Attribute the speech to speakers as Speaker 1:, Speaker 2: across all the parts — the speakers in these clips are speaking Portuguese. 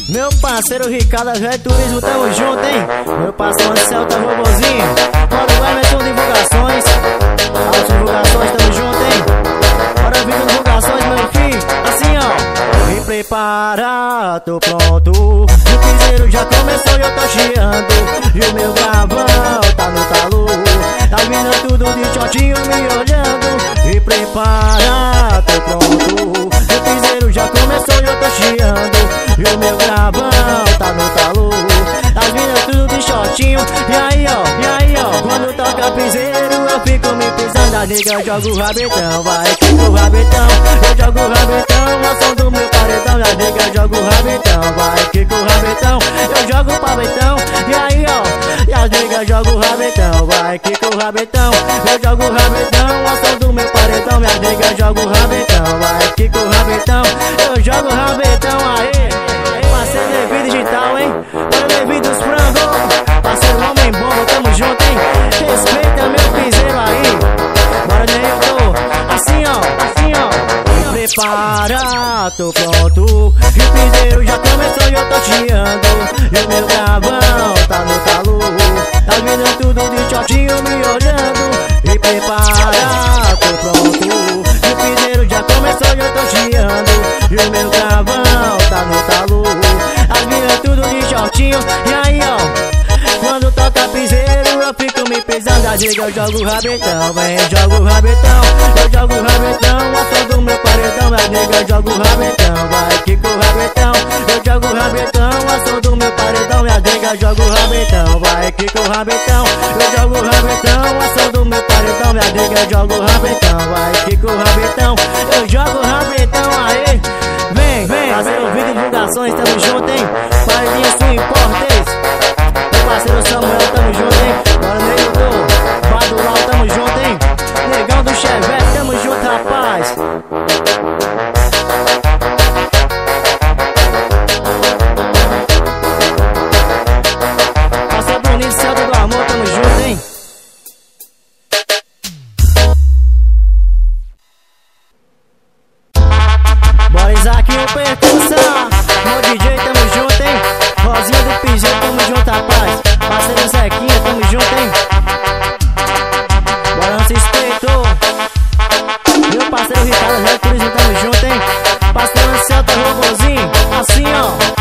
Speaker 1: Meu parceiro Ricardo, Red Turismo, tamo junto, hein? Meu parceiro Celta Robozinho, bora o Emerson Divulgações. As divulgações, tamo junto, hein? Bora vir divulgações, meu filho. Assim, ó. Me prepara, tô pronto. O piseiro já começou e eu tô chiando. E o meu gravão tá no talo. Tá vindo tudo de shortinho me olhando. Me prepara, tô pronto. O piseiro já começou e eu tô chiando. E o meu gravão tá no talo. Tá vindo tudo de shortinho. E aí, ó, quando toca piseiro eu fico me pisando. A nega eu jogo o rabetão, vai que o rabetão. Eu jogo o rabetão, o som do meu paredão. A nega eu jogo o rabetão, vai que o rabetão. Eu jogo o paventão. E aí, ó, e as nega jogo o rabetão, vai que o rabetão. Eu jogo o rabetão, o som do meu paredão. Minha nega joga o rabetão, vai que o rabetão. Eu jogo o rabetão, aí. Parceiro Levi Digital, hein? Bora Levi dos frangos. Parceiro homem bom, tamo junto, hein? Respeita meu piseiro aí. Bora Neilton. Assim, ó. Me prepara, tô pronto. E o piseiro já começou e eu tô chiando. E o meu gravão tá no talo. Tá vindo tudo de shortinho me olhando. Me prepara, tô pronto. E o piseiro já começou e eu tô chiando. E o meu gravão tá no talo. As minas tudo de shortinho. E aí, ó, quando toca piseiro eu fico me pisando. A diga eu jogo o rabetão, vem, jogo o rabetão. Eu jogo o rabetão, o som do meu paredão. A diga eu jogo o rabetão, vai que o rabetão. Eu jogo o rabetão, o som do meu paredão. Minha diga jogo o rabetão, vai que o rabetão. Eu jogo o rabetão, o som do meu paredão. Minha diga jogo o rabetão, vai que o rabetão. Eu jogo o rabetão, aí. Vem, fazer o vídeo de divulgações, tamo junto, hein? Paredinha Swing Portes. Meu parceiro Samuel, tamo junto, hein? Bora Neilton, Badulau, tamo junto, hein? Negão do Chevette, tamo junto, rapaz. Parceiro Bonito, Celta do Amor, tamo junto, hein? Bora Isaac, o percussão. Meu DJ, tamo junto, hein? Rosinha do Piseiro, tamo junto, rapaz. Parceiro Zequinha, tamo junto, hein? Bora Anse Espreitou. Meu parceiro Ricardo, Red Turismo, tamo junto, hein? Parceiro Celta Robozinho, assim, ó.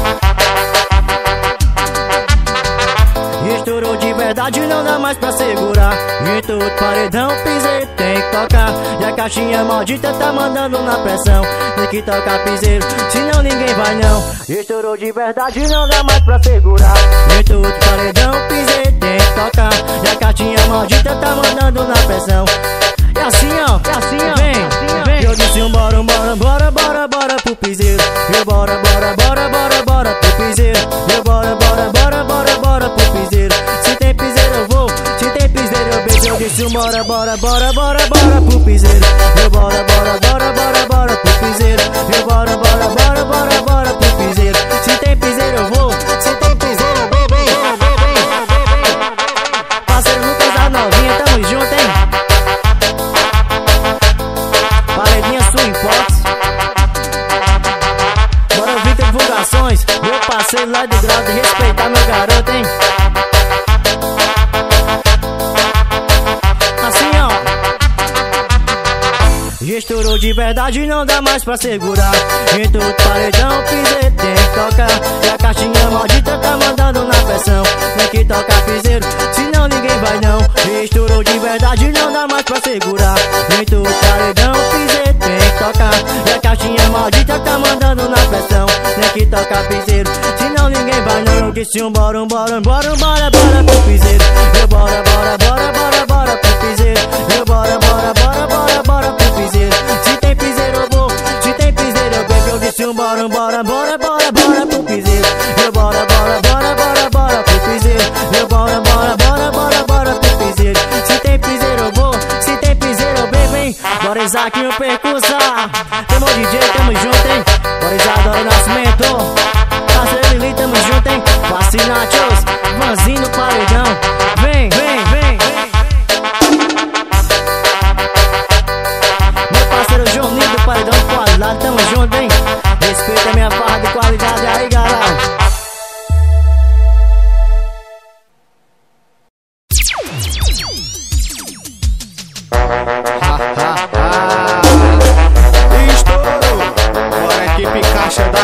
Speaker 1: Estourou de verdade, não dá mais pra segurar. E todo paredão, piseiro tem que tocar. E a caixinha maldita tá mandando na pressão. Tem que tocar piseiro, senão ninguém vai não. Estourou de verdade, não dá mais pra segurar. E todo paredão, piseiro tem que tocar. E a caixinha maldita tá mandando na pressão. E assim, ó, vem. Eu disse bora pro piseiro. Eu bora pro piseiro. Eu bora pro piseiro. Se tem piseiro eu vou, se tem piseiro eu beijo. Eu disse bora pro piseiro. Eu bora pro piseiro. Eu bora pro piseiro. Se tem piseiro eu vou, se tem piseiro eu beijo. Parceiro Lucas da Novinha, tamo junto, hein? Paredinha Swing Fox. Bora ouvir divulgações. Meu parceiro lá do grau de respeitar meu garoto, hein? Assim, ó. Estourou de verdade, não dá mais pra segurar. Em todo paredão, piseiro tem que tocar. E a caixinha maldita tá mandando na pressão. Tem que tocar piseiro, senão ninguém vai não. Estourou de verdade, não dá mais pra segurar. Em todo paredão, piseiro tem que tocar. E a caixinha maldita tá mandando na pressão. Tem que tocar piseiro, senão ninguém vai não. Eu disse bora pro piseiro. Eu bora pro piseiro. Eu bora pro piseiro. Se tem piseiro eu vou, se tem piseiro eu bebo. Eu disse bora pro piseiro. Eu bora pro piseiro. Eu bora pro piseiro. Se tem piseiro eu vou, se tem piseiro eu bebo, hein? Bora Isaac, o percussa. Tamo DJ, tamo junto, hein? Bora Isadora Nascimento. Parceiro Lili, tamo junto, hein? Fascinachos, Vanzinho no paredão. Vem. Meu parceiro Juninho do paredão de qualidade, tamo junto, hein? Respeita minha farra de qualidade aí, galera.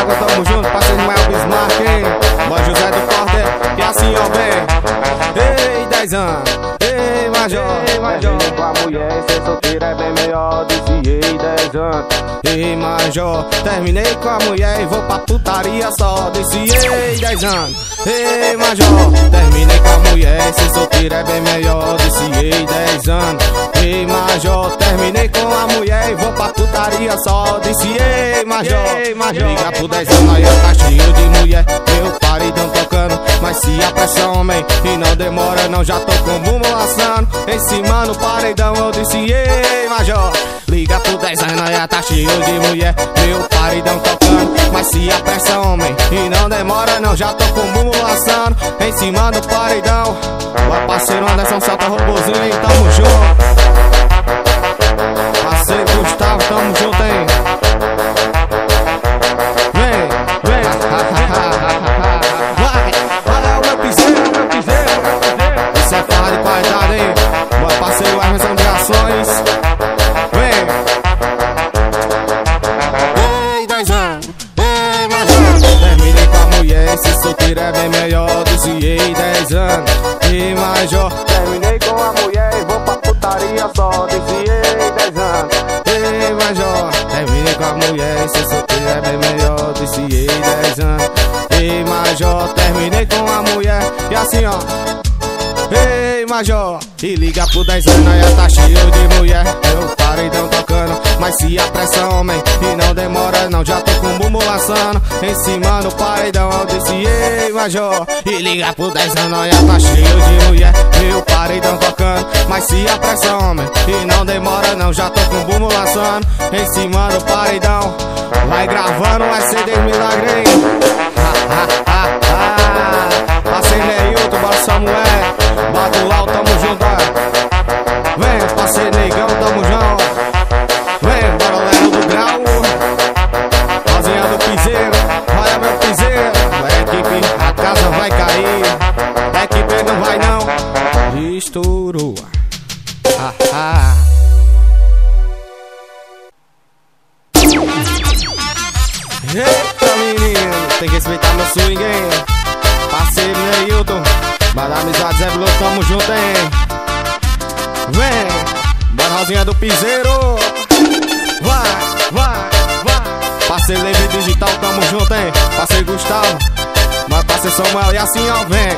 Speaker 2: água, tamo junto, parceiro Mael Bismarck, hein? Boy José do Cordel, e assim ó, vem. Ei, 10 anos, ei, Major.
Speaker 3: Terminei com a mulher, ser solteira é bem melhor, disse ei, 10 anos.
Speaker 2: Ei, Major, terminei com a mulher e vou pra putaria só, disse ei, 10 anos. Ei, Major, terminei com a mulher, ser solteira é bem melhor, disse ei, 10 anos. Ei, Major, terminei com a mulher e vou pra putaria só, disse ei, Major. Liga pro 10 anos, aí tá cheio de mulher, meu paredão tocando, mas se apressa homem e não demora não, já tô com o bumbum laçando em cima no paredão, eu disse ei, Major. Liga pro 10 anos, aí tá cheio de mulher, meu paredão tocando, mas se apressa homem e não demora não, já tô com o bumbum laçando em cima do paredão. Vai parceiro Anderson, solta robozinho, hein, tamo junto. Parceiro Gustavo, tamo junto, hein. Vem, vem. Vai, o meu piseiro. Isso é farra de qualidade, hein. Vai parceiro Emerson de Ações. Vem. Ei, 10 anos. Ei, Major. Terminei com a mulher, se solteira é bem melhor, disse ei, 10 anos. Ei, Major.
Speaker 3: Terminei com a mulher e vou pra putaria só, disse ei, 10 anos.
Speaker 2: Ei, Major, terminei com a mulher, se solteira é bem melhor, disse ei, 10 anos. Ei, Major, terminei com a mulher, e assim ó. Ei, Major, e liga pro 10 anos, aí tá cheio de mulher, meu paredão tocando, mas se apressa homem e não demora não, já tô com o bumbum laçando em cima no paredão, eu disse ei, Major. E liga pro 10 anos, aí tá cheio de mulher, meu paredão tocando, mas se apressa homem e não demora não, já tô com o bumbum laçando em cima do paredão. Vai gravando, vai ser milagre, hein? Parceiro Neilton, bora Samuel, Badulau, tamo junto, ó. Vem, parceiro Negão, tamo junto. Vem, bora Léo do Grau, Rosinha do Piseiro, olha meu piseiro. A equipe, a casa vai cair, a equipe não vai não. Estourou. Eita menino, tem que respeitar meu swing, hein. Parceiro Neilton, vai dar amizade, Zé Bloco, tamo junto, hein. Vem, bora Rosinha do Piseiro. Vai. Parceiro Levi Digital, tamo junto, hein. Parceiro Gustavo, vai parceiro Samuel, e assim ó, vem.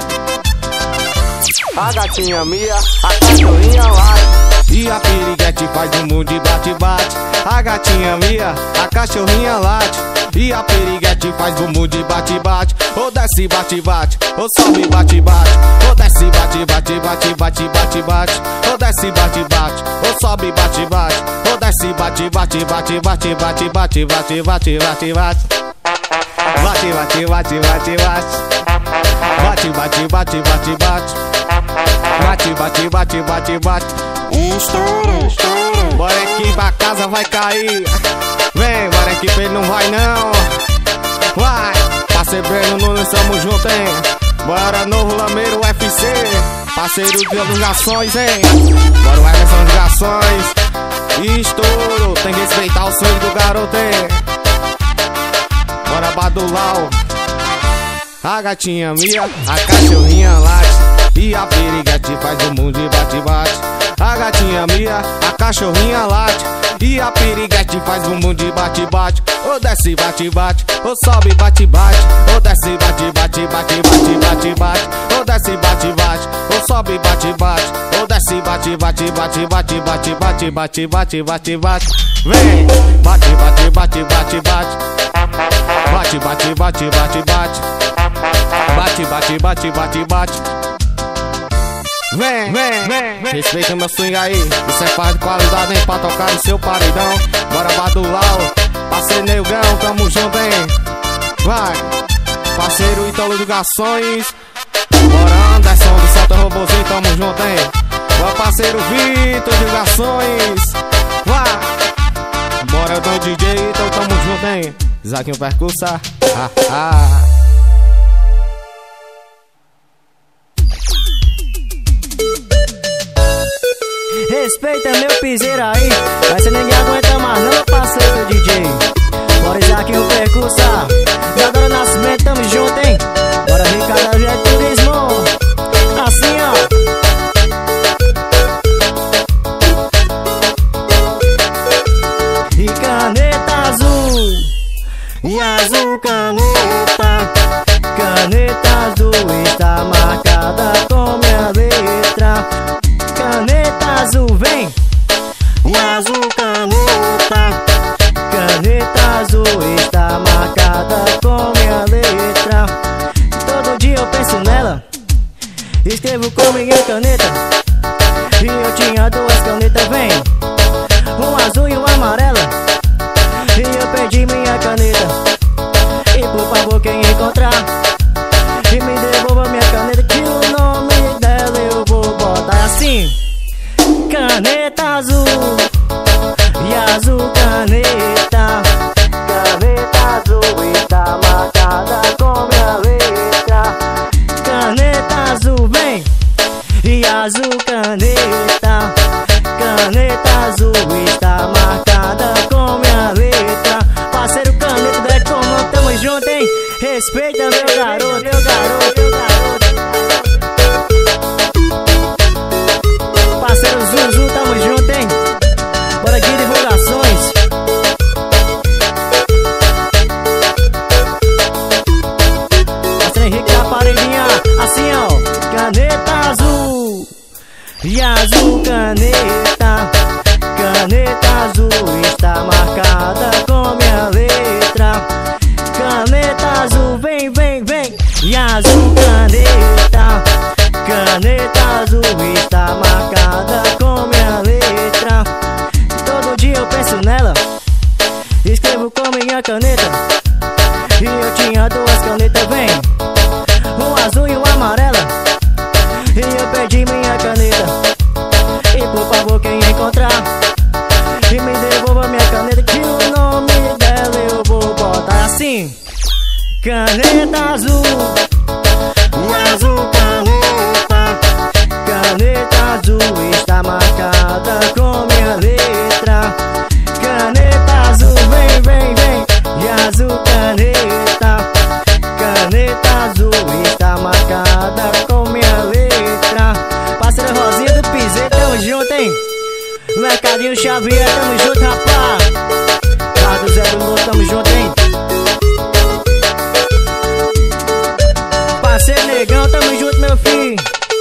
Speaker 3: A gatinha minha, a cachorrinha lá.
Speaker 2: E a piriguete faz um mundo de bate-bate. A gatinha minha, a cachorrinha late. E a piriguete faz bumbum de bate-bate. Ou desce bate-bate, ou sobe bate-bate. Ou desce bate-bate, bate-bate. Ou desce bate-bate, ou sobe bate-bate. Ou desce bate-bate, bate-bate. Bate-bate. Estouro. Bora equipe, a casa vai cair. Vem, bora equipe, não vai não. Vai, parceiro Breno Nunes, tamo junto, hein. Bora novo Lameiro UFC, parceiro de divulgações, hein. Bora o Emerson de Ações. Estouro, tem que respeitar o sonho do garoto, hein. Bora Badulau. A gatinha minha, a cachorrinha late. E a piriguete faz um mundo de bate-bate. A gatinha minha, a cachorrinha late. E a piriguete faz um mundo de bate-bate. Ou desce bate-bate, ou sobe bate-bate. Ou desce bate-bate. Ou desce bate-bate, ou sobe bate-bate. Ou desce bate-bate. Vem, bate-bate. Bate. Vem. Respeita meu swing aí. Isso é farra de qualidade, hein, pra tocar no seu paredão. Bora Badulau, parceiro Negão, tamo junto, hein. Vai, parceiro Ítalo de Gações. Bora Anderson do Salto Robozinho, tamo junto, hein. Bora parceiro Vitor de Gações. Vai, bora do DJ, então tamo junto, hein. Zaquinho Percussa.
Speaker 1: Respeita meu piseiro aí, vai ser ninguém aguenta mais não, parceiro DJ. Bora Isaquinho Percussa. caneta, caneta azul está marcada com minha letra. Caneta azul vem, e azul caneta, caneta azul está marcada com minha letra. Todo dia eu penso nela, escrevo com minha caneta. E eu tinha duas canetas, vem, uma azul e uma amarela. E eu perdi minha caneta. E por favor quem encontrar e me devolva minha caneta, que o nome dela eu vou botar assim: caneta azul, e azul caneta. Caneta azul está marcada com minha letra. Caneta azul vem, e azul caneta. Caneta azul está marcada com minha letra. Parceiro caneta da Comando, tamo junto, hein? Respeita meu garoto, meu garoto, meu garoto. Parceiro Zuzu, tamo junto, hein? Bora aqui, divulgações. Parceiro Henrique da paredinha, assim ó. Caneta azul, e azul caneta. Caneta azul está marcada com minha letra. Caneta azul vem, vem, vem, e azul caneta. Caneta azul está marcada com minha letra. Todo dia eu penso nela, escrevo com minha caneta. E eu tinha duas canetas, vem, uma azul e uma amarela. E eu perdi minha caneta. E por favor quem encontrar e me devolva minha caneta, que o nome dela eu vou botar assim: caneta azul, e azul caneta. Caneta azul está marcada com minha letra. Caneta azul vem, vem, vem, e azul caneta. Caneta azul está marcada com minha letra. Parceira Rosinha do Piseiro, tamo junto, hein? Mercadinho Xavier, tamo junto, rapaz. Lá do Zé do Novo, tamo junto, hein? Parceiro Negão, tamo junto, meu filho.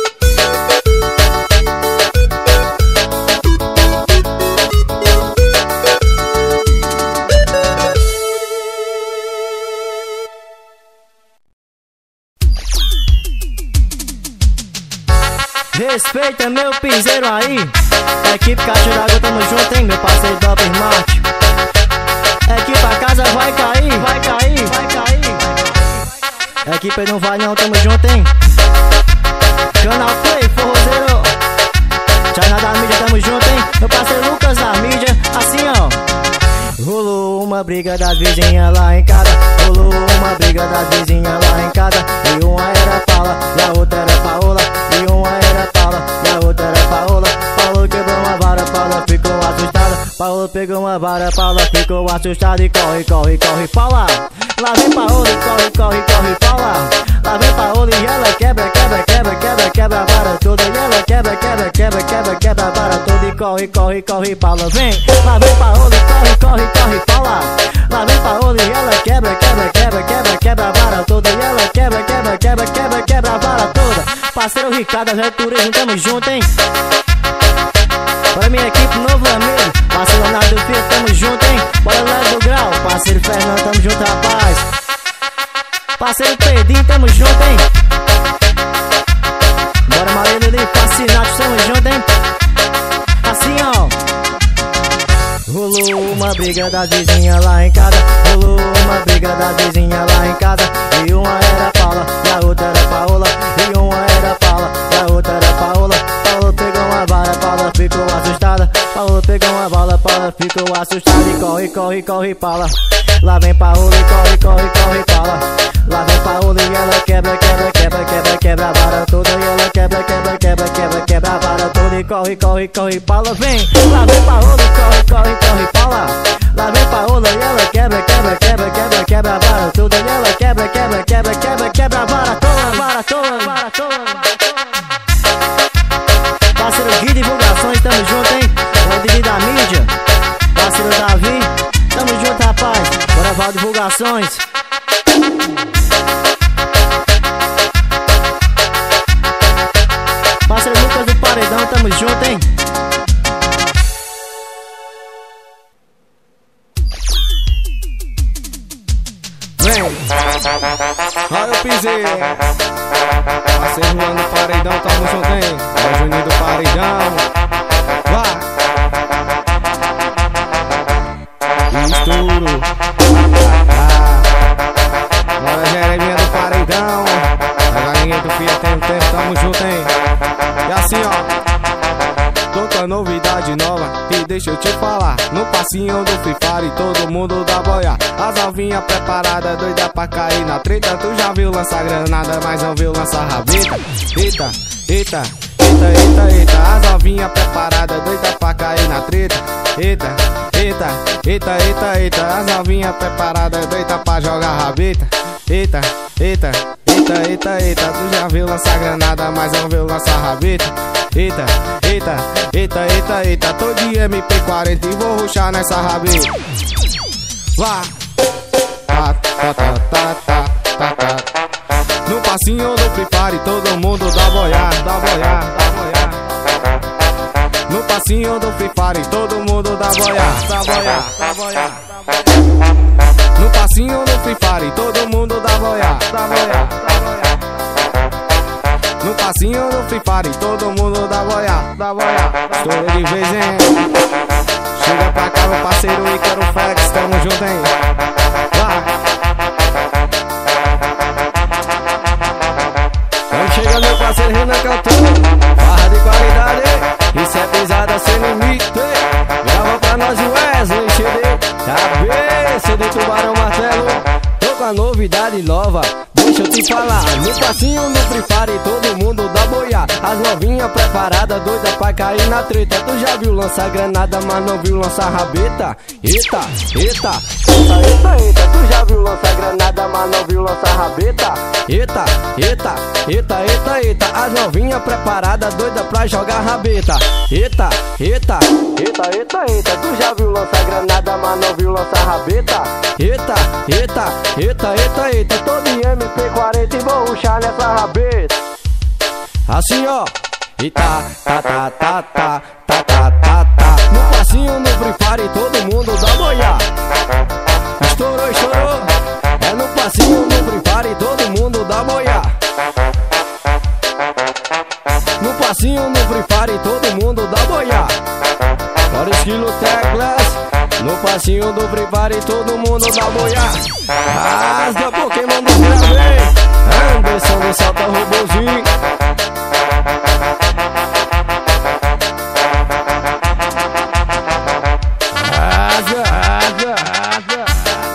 Speaker 1: Respeita meu piseiro aí. Equipe Caixa d'Água, tamo junto, hein? Meu parceiro Dopper Mate. Equipe A Casa vai cair, vai cair, vai cair. Equipe Não Vai Não, tamo junto, hein? Canal Play, forrozeiro. China da mídia, tamo junto, hein? Meu parceiro Lucas da mídia, assim ó. Rolou uma briga das vizinhas lá em casa. Rolou uma briga das vizinhas lá em casa. E uma era Paula, e a outra era Paola. E uma era Paula, e a outra era Paola. Paola quebrou uma vara, Paula ficou assustada. Paola pegou uma vara, Paula ficou assustada. E corre, corre, corre, Paula. Lá vem Paola, e corre, corre, corre, Paula. Lá vem Paola e ela quebra, quebra, quebra, quebra, quebra a vara toda. E ela quebra, quebra, quebra, quebra, quebra a vara toda. E corre, corre, corre, Paula, vem. Lá vem Paola e corre, corre, corre, Paula. Lá vem Paola e ela quebra, quebra, quebra, quebra, quebra a vara toda. E ela quebra, quebra, quebra, quebra, quebra a vara toda. Parceiro Ricardo, Zé Turismo, tamo junto, hein? Bora minha equipe, Novo Lameiro. Parceiro Leonardo Filho, tamo junto, hein? Bora Léo do Grau. Parceiro Fernando, tamo junto, rapaz. Parceiro Pedrinho, tamo junto, hein? Bora Marília ali, Fascinados, tamo junto, hein? Assim, ó. Rolou uma briga das vizinhas lá em casa. Rolou uma briga das vizinhas lá em casa. E uma era Paula, e a outra era Paola. E uma era Paula, e a outra era Paola. Paola pegou uma vara, Paula ficou assustada. Paola pegou uma bala, Paula ficou assustada. E corre, corre, corre, Paula. Lá vem Paola e corre, corre, corre, Paula. Lá vem Paola e ela quebra, quebra, quebra, quebra, quebra a vara toda. E ela quebra, quebra, quebra, quebra, quebra a vara toda. E corre, corre, corre, Paula, vem. Lá vem Paola e corre, corre, corre, Paula. Lá vem Paola e ela quebra, quebra, quebra, quebra, quebra a vara toda. E ela quebra, quebra, quebra, quebra, quebra a vara toda, vara toda, vara toda. Parceiro Gui Divulgações, tamo junto, hein? É o Didi da mídia. Parceiro Davi, tamo junto, rapaz. Bora Val Divulgações. tamo junto, hein?
Speaker 2: Vem, olha o piseiro. Passei Juan do Paredão, tamo junto, hein? É o Juninho do Paredão. Vai! Estouro. Agora Jereminha do Paredão. A galinha do Fia tem tempo, tamo junto, hein? E assim, ó. Tô com a novidade nova e deixa eu te falar. No passinho do Free Fire todo mundo dá boia. As alvinhas preparadas, doida pra cair na treta. Tu já viu lançar granada, mas não viu lançar rabeta. Eita, eita, eita, eita, eita. As alvinhas preparadas, doida pra cair na treta. Eita, eita, eita, eita, eita. As alvinhas preparadas, doida pra jogar rabeta. Eita, eita, eita, eita, eita. Tu já viu lançar granada, mas não viu lançar rabeta. Eita, eita, eita, eita, eita. Tô de MP40 e vou ruxar nessa rabeta. Vá. Tá, tá, tá, tá, tá, tá, tá. No passinho do Free Fire todo mundo dá boiar, dá boiar, dá boiar. No passinho do Free Fire todo mundo dá boiar, dá boiar, dá boiar. No passinho do Free Fire todo mundo dá boiar, dá boiar, dá boiar. No passinho do Free Fire todo mundo dá boiar, dá boiar. Estouro de vez, hein? Chega pra cá meu parceiro Ícaro Flex, tamo junto, hein? Vai! Quando chega meu parceiro Renan cantando, barra de qualidade, isso é pesada sem limite. Grava pra nós o Wesley CD, cabeça de tubarão martelo. Tô com a novidade nova, deixa eu te falar. No passinho no Free Fire todo mundo dá boiar. As novinhas preparadas, doida pra cair na treta. Tu já viu lançar granada, mas não viu lançar rabeta? Eita, eita, eita, eita, eita. Tu já viu lançar granada, mas não viu lançar rabeta? Eita, eita, eita, eita, eita. As novinhas preparadas, doida pra jogar rabeta. Eita, eita, eita, eita, eita. Tu já viu lançar granada, mas não viu lançar rabeta? Eita, eita, eita, eita, eita. Tô de MP40 e vou ruxar nessa rabeta. Assim, ó. E tá, tá, tá, tá, tá, tá, tá, tá, tá. No passinho no Free Fire todo mundo dá boiar. Estourou, estourou. É no passinho no Free Fire todo mundo dá boiar. No passinho no Free Fire todo mundo dá boiar. Bora esquilo Teclas. No passinho do Free Fire todo mundo dá boiar. Rasga Pokémon do Gravei. Anderson do Salta Robozinho. Rasga, rasga, rasga.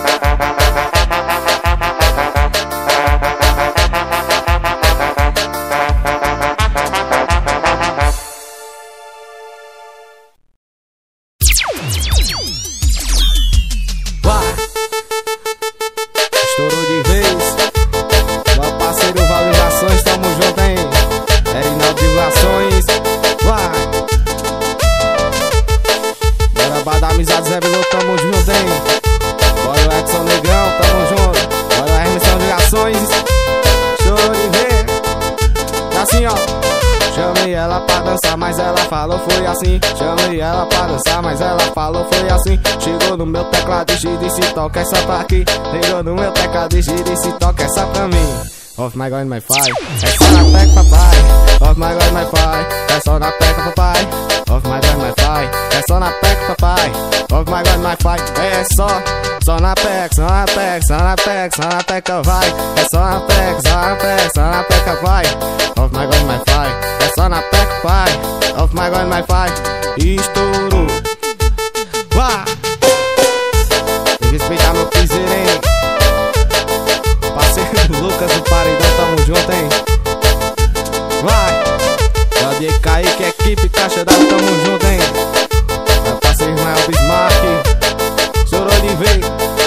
Speaker 2: Estourou de vez. Meu parceiro Valorizações, tamo junto, hein? Erinaldo Divulgações. Vai! Bora Bada Amizade Zé Belô, tamo junto, hein? Bora o Edson Negrão, tamo junto. Bora a Remissão Ligações. Estourou de vez. É assim, ó. Chamei ela pra dançar, mas ela falou foi assim. Chamei ela pra dançar, mas ela falou foi assim. Chegou no meu tecladista e disse toca essa pra aqui. Chegou no meu tecladista e disse toca essa pra mim. Off my God, my fire. É só na peca, papai. Off my God, my fire. É só na peca, papai. Off my God, my fire. É só na peca, papai. Off my God, my fire. É só na peca, só na peca, só na peca, só na peca, vai. É só na peca, só na peca, só na peca, vai. Off my God, my fire. É só na peca, pai. Off my God, my fire. Estouro. Vá. Tem que respeitar meu piseiro, hein? Parceiro Lucas do Paredão, tamo junto, hein? Vai! Pode cair que equipe Caixa d'Água, tamo junto, hein? Meu parceiro Ismael Bismarck. Chorou de vez.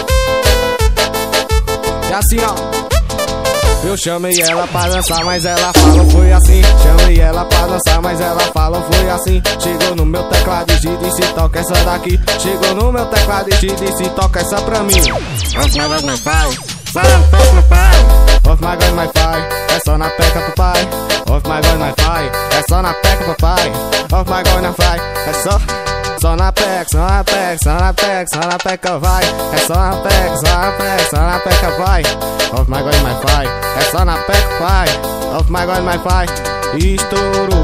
Speaker 2: E assim, ó. Eu chamei ela pra dançar, mas ela falou foi assim. Chamei ela pra dançar, mas ela falou foi assim. Chegou no meu teclado e disse toca essa daqui. Chegou no meu teclado e disse toca essa pra mim. Off my God, my fire. Só na peca, papai. Off my God, my fire, é só na peca, papai. Off my God, my fire, é só na peca, papai. Off my God, my fire, é só na peca, só na peca, só na peca, só na peca, vai. É só na peca, só na peca, só na peca, vai. Off my God, my fire, é só na peca, pai. Off my God, my fire, estouro.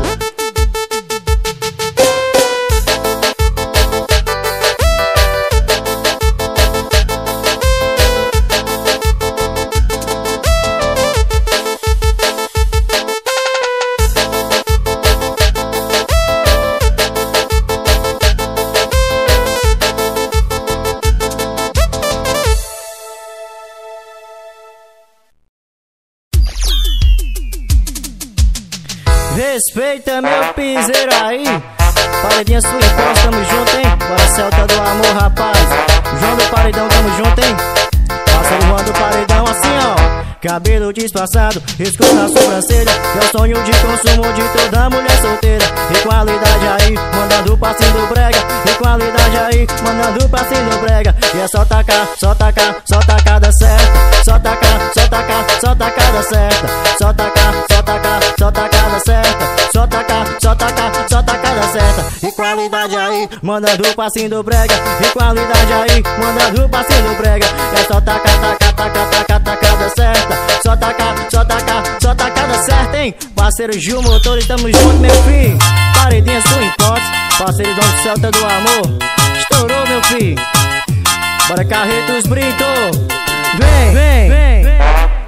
Speaker 1: Respeita meu piseiro aí, paredinha sua imposta, tamo junto, hein? Bora Celta do amor, rapaz. João do Paredão, tamo junto, hein? Passa o João do Paredão assim, ó. Cabelo disfarçado, risco na sobrancelha, que é o sonho de consumo de toda mulher solteira. E qualidade aí, mandando passinho do brega. E qualidade aí, mandando passinho do brega. E é só tacar, só tacar, só tacada certa. Só tacar, só tacar, só tacada certa. Só tacar, só tacar, só tacada certa. Só tacar, só tacar, só tacada certa. E qualidade aí, mandando passinho do brega. E qualidade aí, mandando passinho do brega. É só tacar, tacar, tacar, tacar, tacada certa. Só tacar, só tacar, só tacada certa, hein? Parceiro Gil Motores, tamo junto, meu filho. Paredinha sua hipótese, parceiro do Celta do amor. Estourou, meu filho. Bora Carretos Brito. Vem, vem, vem.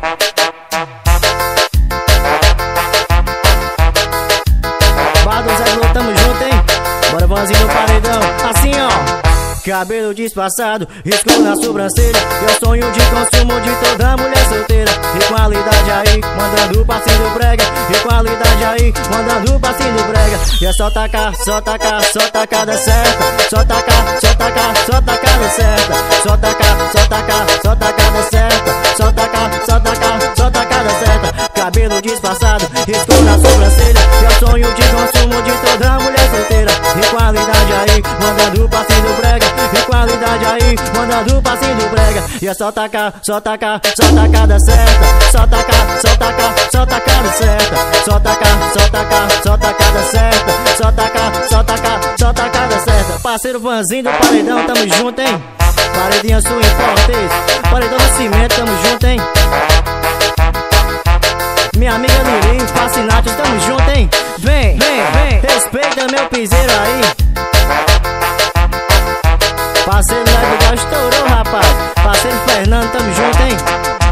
Speaker 1: Bado Zé Globo, tamo junto, hein? Bora Vanzinho no paredão, assim ó. Cabelo disfarçado, risco na sobrancelha, que é o sonho de consumo de toda mulher solteira. E qualidade aí, mandando passinho do brega. E qualidade aí, mandando passinho do brega. E é só tacar, só tacar, só tacada certa. Só tacar, só tacar, só tacada certa. Só tacar, só tacar, só tacada certa. Só tacar, só tacar, só tacada certa. Cabelo disfarçado, risco na sobrancelha, que é o sonho de consumo de toda mulher solteira. E qualidade aí, mandando passinho do brega. E qualidade aí, mandando passinho do brega. E é só tacar, só tacar, só tacada certa. Só tacar, só tacar, só tacada certa. Só tacar, só tacar, só tacada certa. Só tacar, só tacar, só tacada certa. Parceiro Vanzinho do Paredão, tamo junto, hein? Paredinha sua Importes, Paredão do Cimento, tamo junto, hein? Minha amiga Lirinho, Fascinatos, tamo junto, hein? Vem, vem, vem. Respeita meu piseiro aí. Parceiro Lego já estourou, rapaz. Parceiro Fernando, tamo junto, hein?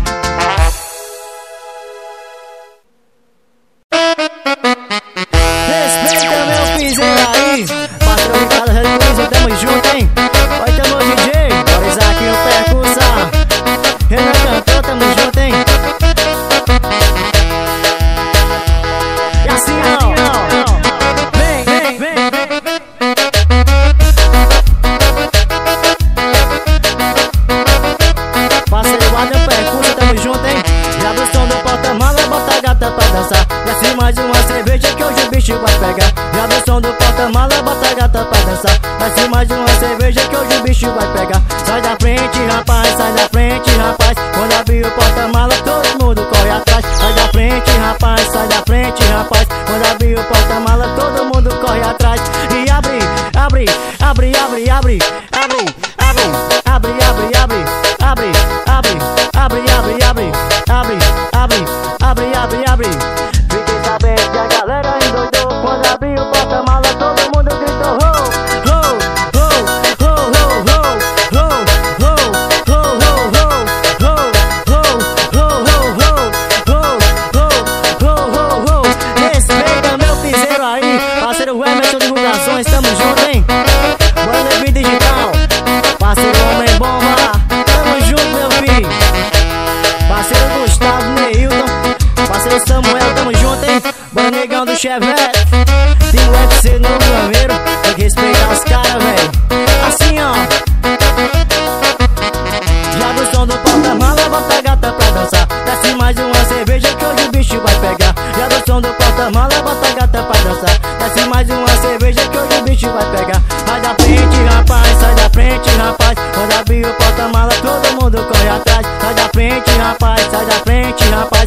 Speaker 1: Respeita meu piseiro aí. Parceiro Ricardo Red Bull, tamo junto, hein? Oi, tamo DJ, bora Isaquinho percussão. Renan cantor, tamo junto, hein? E assim, ó. Vem, vem, vem. Parceiro Guarda percurso, tamo junto, hein? Já do som do porta-mala, bota a gata pra dançar. Desce mais uma cerveja que hoje o bicho vai pegar. Já do som do porta-mala, bota a gata pra dançar. Desce mais uma cerveja que hoje o bicho vai pegar. Sai da frente, rapaz, sai da frente, rapaz. Quando abrir o porta-mala, todo mundo corre atrás. Sai da frente, rapaz, sai da frente, rapaz. Quando abrir o porta-mala, todo mundo corre atrás. E abre, abre, abre, abre, abre, abre, abre, abre, abre, abre, abre, abre, abre, abre, abre, abre, abre, abre, abre, abre. Fiquei sabendo que a galera endoidou. Quando abrir o porta-mala, todo mundo gritou ho, ho, ho, ho, ho, ho, ho, ho, ho, ho, ho, ho, ho, ho. Respeita meu piseiro aí. Parceiro Emerson Divulgações, tamo junto, hein? Bora Levi Digital. Parceiro Homem Bomba, tamo junto, meu filho. Parceiro Gustavo Neilton, parceiro Samuel, tamo junto, hein? Bora Negão do Chevette. Tem o UFC no Lameiro, tem que respeitar os caras, velho. Assim, ó. Já do som do porta-mala, bota a gata pra dançar. Desce mais uma cerveja que hoje o bicho vai pegar. Já do som do porta-mala, bota a gata pra dançar. Desce mais uma cerveja que hoje o bicho vai pegar. Sai da frente, rapaz, sai da frente, rapaz. Quando abrir o porta-mala, todo mundo corre atrás. Sai da frente, rapaz, sai da frente, rapaz.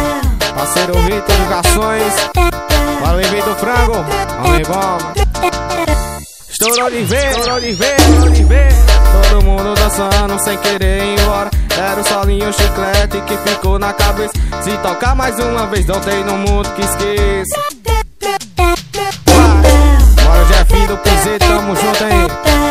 Speaker 2: Parceiro Vitor Divulgações. Valeu, Vitor Frango. Valeu, bom. Estourou de ver. Todo mundo dançando sem querer ir embora. Era o solinho chiclete que ficou na cabeça. Se tocar mais uma vez, não tem no mundo que esqueça. Vai, bora Jefinho do Piseiro, tamo junto aí.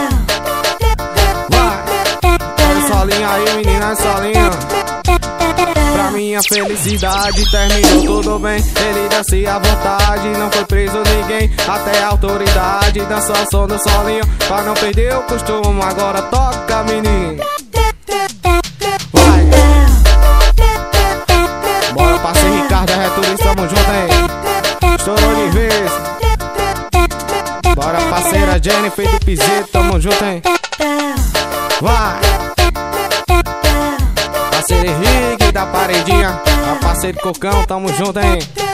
Speaker 2: Vai, olha o solinho aí, menina, solinho. Pra minha felicidade terminou tudo bem. Ele dança à vontade, não foi preso ninguém. Até a autoridade dançou o som do solinho. Pra não perder o costume, agora toca, menino. Vai, bora parceiro Ricardo, Returista, tamo junto aí. Estourou de vez. Bora parceira Jennifer do Piseiro, tamo junto aí. Vai, parceiro Henrique da Paredinha, a parceiro Cocão, tamo junto aí.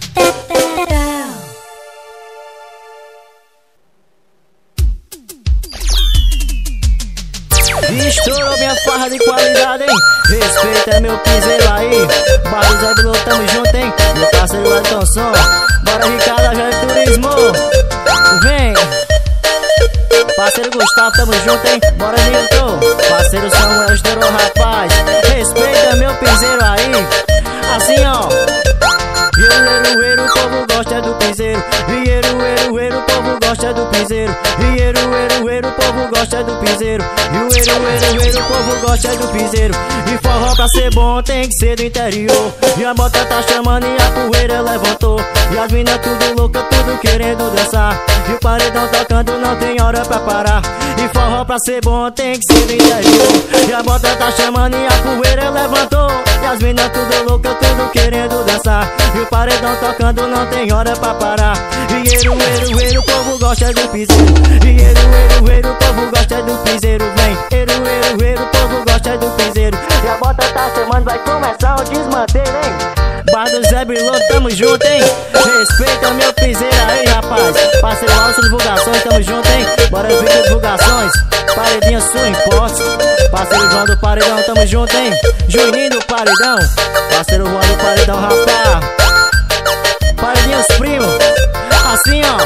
Speaker 1: Estourou minha farra de qualidade, hein? Respeita meu piseiro aí. Barro Zé Bilô, tamo junto, hein? Meu parceiro Edson Som. Bora Ricardo, já é turismo. Vem, parceiro Gustavo, tamo junto, hein? Bora Nilton, parceiro Samuel, estourou, rapaz. Respeita meu piseiro aí. Assim, ó. Ierueiro, o povo gosta do piseiro. Ierueiro, o povo gosta do piseiro. Ierueiro, o povo gosta do piseiro. Ierueiro, o povo gosta do piseiro. E forró pra ser bom tem que ser do interior. E a bota tá chamando e a poeira levantou. E as minas tudo louca, tudo querendo dançar. E o paredão tocando, não tem hora pra parar. E forró pra ser bom tem que ser do interior. E a bota tá chamando e a poeira levantou. E as minas tudo louca, tudo querendo dançar. E o paredão tocando, não tem hora pra parar. Ierueiro, o povo gosta do piseiro. Ierueiro, o povo gosta do piseiro. Vem, ierueiro, o povo gosta do piseiro. E a bota tá chamando, vai começar o desmanteiro, hein? Bar do Zé Bilô, tamo junto, hein? Respeita meu piseiro aí, rapaz. Parceiro Alcio Divulgações, tamo junto, hein? Bora ver divulgações. Paredinha Sul Importes. Parceiro João do Paredão, tamo junto, hein? Juninho do Paredão. Parceiro Juan do Paredão, rapaz. Paredinha os primos. Assim, ó.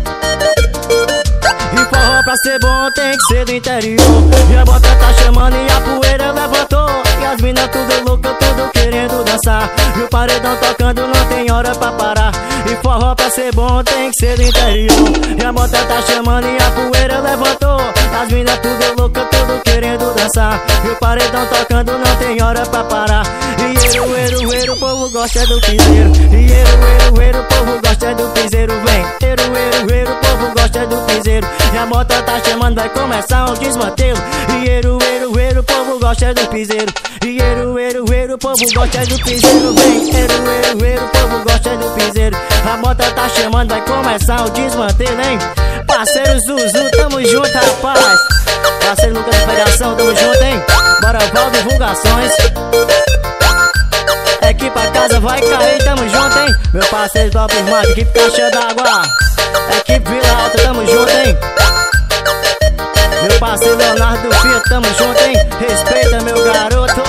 Speaker 1: E forró pra ser bom tem que ser do interior. E a bota tá chamando e a poeira levantou. E as minas tudo louca, tudo querendo dançar. E o paredão tocando, não tem hora pra parar. E forró pra ser bom tem que ser do interior. E a bota tá chamando e a poeira levantou. E as minas tudo louca, tudo querendo dançar. E o paredão tocando, não tem hora pra parar. E ierueiro, o povo gosta do piseiro. E ierueiro, o povo gosta do piseiro. Vem, ierueiro, o povo gosta do piseiro. E a bota tá chamando, vai começar o desmanteiro. E ierueiro, o povo gosta do piseiro. E ierueiro, o povo gosta do piseiro. Vem, ierueiro, o povo gosta do piseiro. A bota tá chamando, vai começar o desmanteiro, hein? Parceiro Zuzu, tamo junto, rapaz. Parceiro Lucas da Pegação, tamo junto, hein? Bora Val Divulgações. Equipe a casa vai cair, tamo junto, hein? Meu parceiro Top Smart, equipe Caixa d'Água. Equipe Vila Alta, tamo junto, hein? Meu parceiro Leonardo do Fiat, tamo junto, hein? Respeita meu garoto.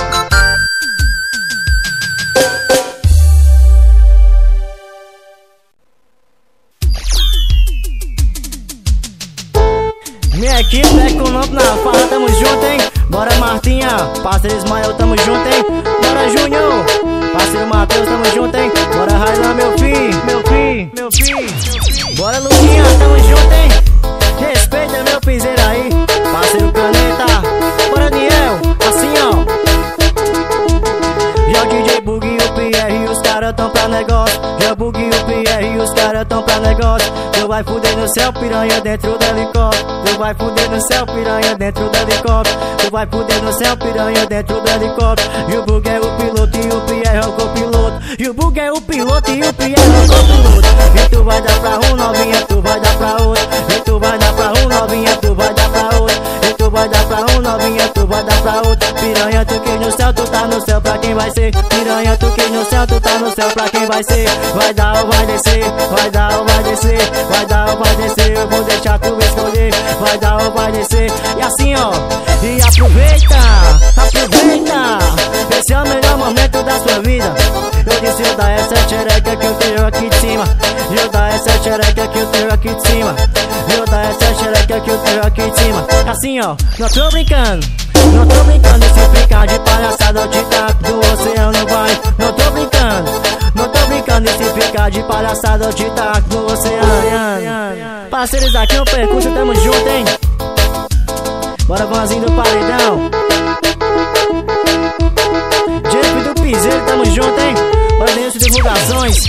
Speaker 1: Minha equipe é com o nome na farra, tamo junto, hein? Bora Martinha, parceiro Ismael, tamo junto, hein? Bora Júnior, parceiro Matheus, tamo junto, hein? Bora Railan, meu filho. Bora Luquinha, tamo junto, hein? Respeita meu piseiro aí, parceiro Caneta. Bora Niel, assim ó. Já o DJ Bug e o Pierre, os caras tão pra negócio. Já o Bug e o Pierre, os caras tão pra negócio. Tu vai fuder no céu, piranha dentro do helicóptero. Tu vai fuder no céu, piranha dentro do helicóptero. Tu vai fuder no céu, piranha dentro do helicóptero. E o Bug é o piloto e o Pierre é o copiloto. E o Bug é o piloto e o Pierre é o copiloto. E tu vai dar pra um, novinha, tu vai dar pra outro. E tu vai dar pra um, novinha, tu vai dar pra outro. E tu vai dar pra um, novinha, tu vai dar pra outro. Piranha, tu quis no céu, tu tá no céu, pra quem vai ser? Piranha, tu quis no céu, tu tá no céu, pra quem vai ser? Vai dar ou vai descer? Vai dar ou vai descer? Vai dar ou vai descer? Eu vou deixar tu escolher. Vai dar ou vai descer? E assim ó. E aproveita, aproveita. Esse é o melhor momento da sua vida. Eu disse eu dar essa xereca joga aqui de cima. Assim ó, não tô brincando. Não tô brincando, se ficar de palhaçada eu te taco do oceano, vai. Não tô brincando, não tô brincando, se ficar de palhaçada eu te taco do oceano. Parceiros aqui no percurso, tamo junto, hein? Bora Vanzinho do Paredão, Jeff do Piseiro, tamo junto, hein? Bora dentro de divulgações.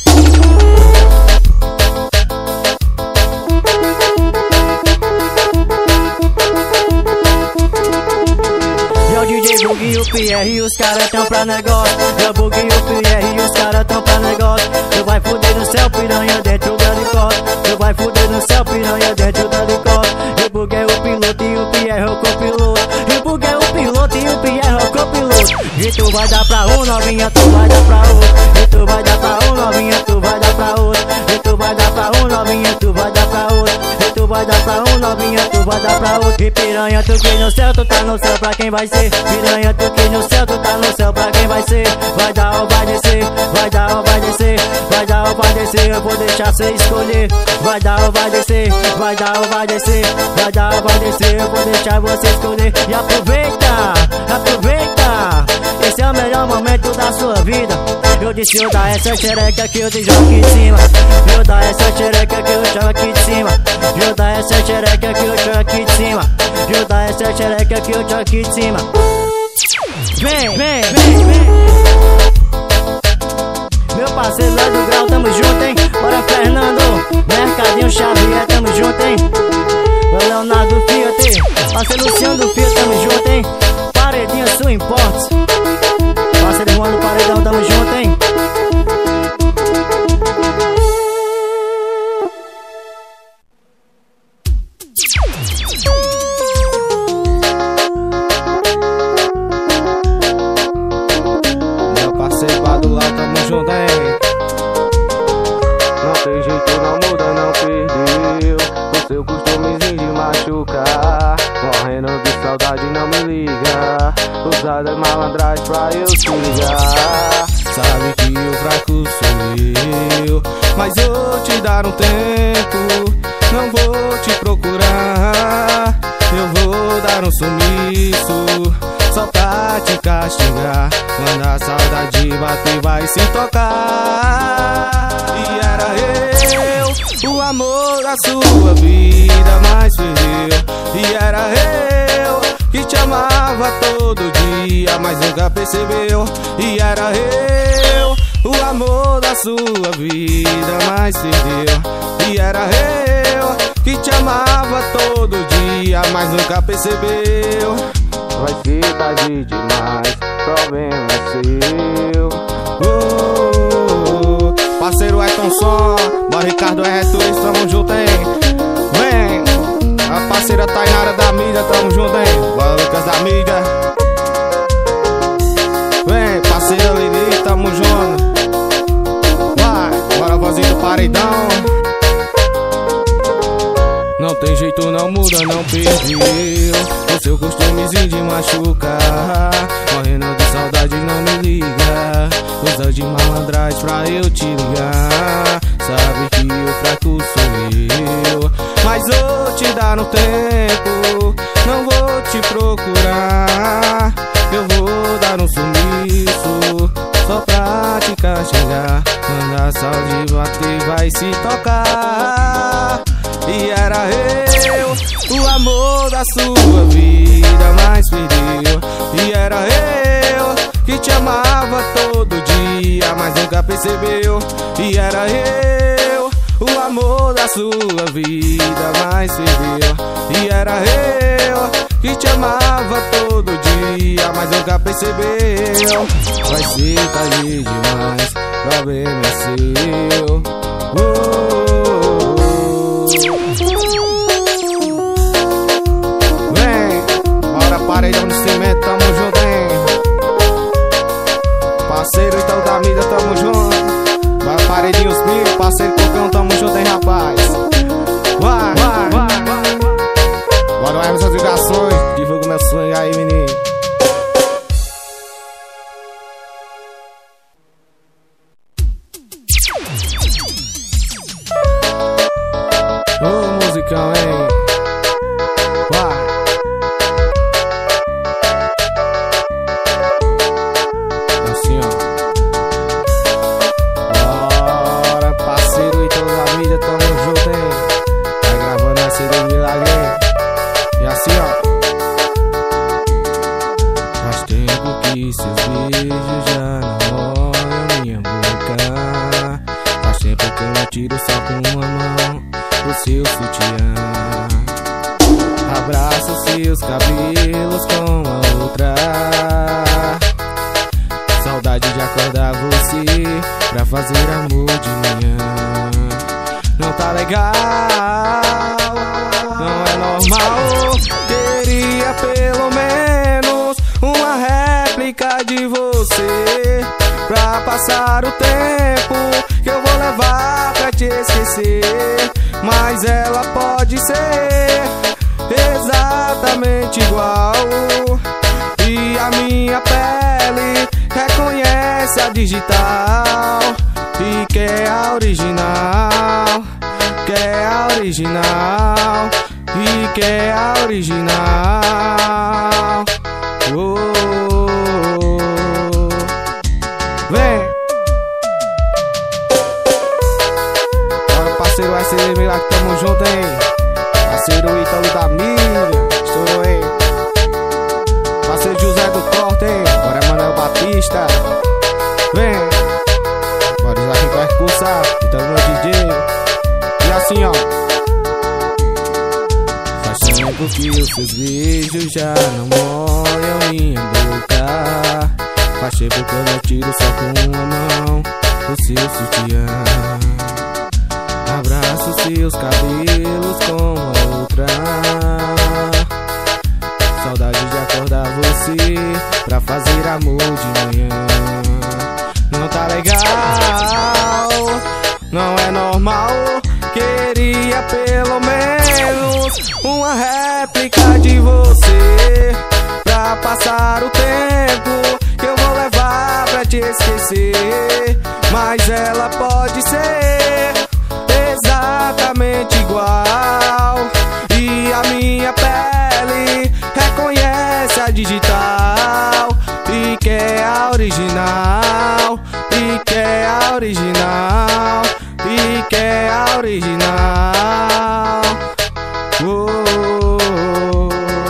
Speaker 1: DJ Bug e o Pierre e os caras tão pra negócio. Eu Bug e o Pierre e os caras tão pra negócio. Tu vai fuder no céu, piranha dentro do helicóptero. Tu vai fuder no céu, piranha dentro do helicóptero. E o Bug é o piloto e o Pierre é o copiloto. E o Bug é o piloto e o Pierre é o copiloto. E tu vai dar pra um, novinha, tu vai dar pra outro. E tu vai dar pra um, novinha, tu vai dar pra outro. E tu vai dar pra um, novinha, tu vai dar pra outro. E tu vai dar pra um, novinha, tu vai dar pra outro. E piranha, tu que no céu, tu tá no céu pra quem vai ser. Piranha, tu que no céu, tu tá no céu pra quem vai ser. Vai dar ou vai descer, vai dar ou vai descer. Vai dar ou vai descer, eu vou deixar cê escolher. Vai dar ou vai descer, vai dar ou vai descer. Vai dar ou vai descer, eu vou deixar você escolher. E aproveita, aproveita, esse é o melhor momento da sua vida. Eu disse, eu dar essa xereca que eu te jogo aqui de cima. Eu dar essa xereca que eu jogo aqui de cima. Eu dar essa xereca que eu jogo aqui de cima. Eu dar essa xereca que eu jogo aqui de cima. Vem, vem, vem, vem. Meu parceiro lá do Grau, tamo junto, hein? Bora Fernando, Mercadinho Xavier, tamo junto, hein? O Leonardo Fiat, parceiro Luciano do Fiat, tamo junto, hein? Paredinha Sul Imports, parceiro Juan do Paredão, tamo junto, hein?
Speaker 2: Meu parceiro Badu lá, tamo junto, hein?
Speaker 3: Não tem jeito, não muda, não perdeu o seu costumezinho de machucar. Morrendo de saudade, não me liga. Usada malandragem pra eu te ligar.
Speaker 2: Sabe que o fraco sou eu, mas vou te dar um tempo. Não vou te procurar, eu vou dar um sumiço, só pra te castigar. Quando a saudade bater vai se tocar. E era eu, o amor da sua vida, mas perdeu. E era eu que te amava todo dia, mas nunca percebeu. E era eu, o amor da sua vida, mas perdeu. E era eu que te amava todo dia, mas nunca percebeu.
Speaker 3: Vai ser tarde demais, problema é seu.
Speaker 2: Parceiro Ayrton Som, bora Ricardo R2, tamo junto, hein? Vem, a parceira Tainara da mídia, tamo junto, hein? Bora Lucas da mídia. Vem, parceira Lili, tamo junto. Vai, bora Vozinho do Paredão. Não tem jeito, não muda, não perdeu o seu costumezinho de machucar. Morrendo de saudade, não me liga. Usa de malandragem pra eu te ligar. Sabe que o fraco sou eu, mas vou te dar um tempo. Não vou te procurar, eu vou dar um sumiço, só pra te castigar. Quando a saudade bater vai se tocar. E era eu, o amor da sua vida, mas perdeu. E era eu que te amava todo dia, mas nunca percebeu. E era eu, o amor da sua vida, mas perdeu. E era eu que te amava todo dia, mas nunca percebeu. Vai ser tarde demais, problema é seu. Paredão de cimento, tamo junto, hein? Parceiro então da mídia, tamo junto. Bora Paredinhos Mil, parceiro Cocão, tamo junto, hein, rapaz? Vai, vai, vai, vai. Bora Hermes as ligações, divulga meu sonho aí, menino. Ô, musicão, hein? Saudade de acordar você pra fazer amor de manhã. Não tá legal, não é normal. Queria pelo menos uma réplica de você pra passar o tempo que eu vou levar pra te esquecer. Mas ela pode ser exatamente igual, e a minha pele reconhece a digital e quer a original, quer a original e quer a original. Oh, oh, oh. Vem! Bora, parceiro SLM lá que tamo junto, hein? Parceiro Ítalo da mídia, estourou, hein? Parceiro José do Corte, hein? Bora, Manuel Batista. Vem! Bora, Joaquim Percussa, Ítalo meu DJ. E assim, ó. Faz tempo que os seus beijos já não molham minha boca. Faz tempo que eu não tiro só com uma mão o seu sutiã. Abraço seus cabelos com a outra. Saudade de acordar você pra fazer amor de manhã. Não tá legal, não é normal. Queria pelo menos uma réplica de você pra passar o tempo que eu vou levar pra te esquecer. Mas ela pode ser exatamente igual, e a minha pele reconhece a digital e quer a original, e quer a original, e quer a original. Oh, oh, oh.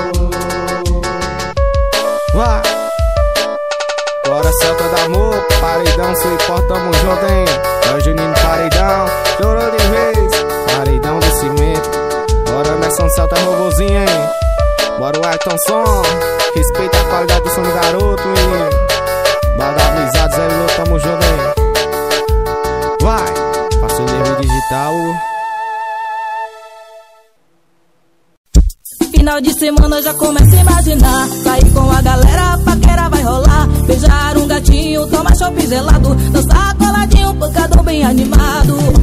Speaker 2: Vai! Bora, Celta da amor, paredão, se importa, tamo junto, hein? É o Juninho Paredão, chorou de vez, paredão do cimento. Bora, Nelson Celta Robozinho, hein? Bora o Ayrton Som, respeita a qualidade do som do garoto, hein? Bada amizade, Zé Lô, tamo junto, hein? Vai, faça o livro digital.
Speaker 4: Final de semana já começa a imaginar, sair com a galera, a paquera vai rolar. Beijar um gatinho, tomar chopp gelado, dançar coladinho, pancadão bem animado.